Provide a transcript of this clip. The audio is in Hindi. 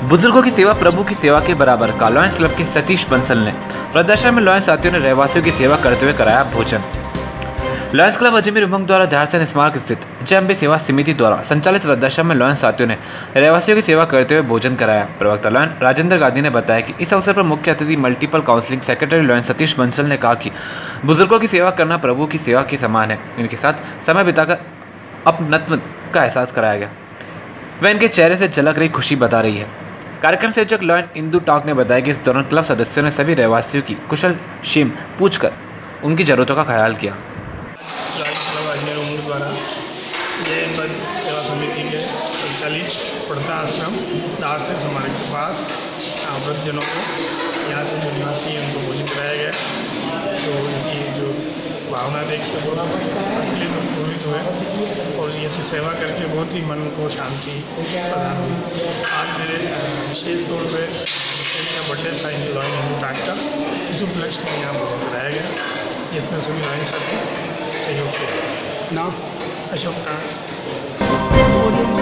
बुजुर्गों की सेवा प्रभु की सेवा के बराबर का लॉयंस क्लब के सतीश बंसल ने वृद्धाश्रम में लॉयंस साथियों ने रहवासियों की सेवा करते हुए कराया भोजन। लॉयंस क्लब अजमेर उमंग द्वारा ध्यान स्मारक स्थित जय अम्बे सेवा समिति द्वारा संचालित वृद्धाश्रम में लॉयंस साथियों ने रहवासियों की सेवा करते हुए भोजन कराया। प्रवक्ता लॉयन राजेंद्र गांधी ने बताया कि इस अवसर पर मुख्य अतिथि multiple counselling secretary lion Satish Bansal ने कहा कि बुजुर्गों की सेवा करना प्रभु की सेवा के समान है। इनके साथ समय बिताकर अपनत्व का एहसास कराया गया। वह इनके चेहरे से झलक रही खुशी बता रही है। कार्यक्रम संयोजक लॉयन इंदू टॉक ने बताया कि इस दौरान क्लब सदस्यों ने सभी रहवासियों की कुशल क्षेम पूछकर उनकी जरूरतों का ख्याल किया। क्लब अजमेर उमंग द्वारा जय अम्बे सेवा समिति के संचालित वृद्धाश्रम दार से स्मारक के पास वृद्धजनों को यहाँ से जो निवासी है उनको भोजन कराया गया। तो उनकी जो भावना देख के बहुत असली तो प्रभावित हुए और ऐसी सेवा करके बहुत ही मन को शांति प्रदान हुई। आज मेरे विशेष तौर पे का बर्थडे था लॉयन इंदू टॉक का, इस उपलक्ष्य में यहाँ भोजन कराया गया जिसमें सभी लॉयन साथी सहयोग किया। नाम अशोक टॉक।